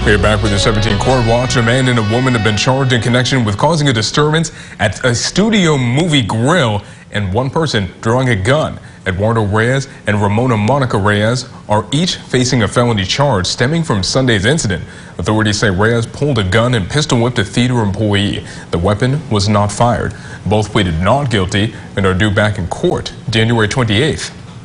We're back with the 17 Court Watch. A man and a woman have been charged in connection with causing a disturbance at a studio movie grill and one person drawing a gun. Eduardo Reyes and Ramona Monica Reyes are each facing a felony charge stemming from Sunday's incident. Authorities say Reyes pulled a gun and pistol whipped a theater employee. The weapon was not fired. Both pleaded not guilty and are due back in court January 28th.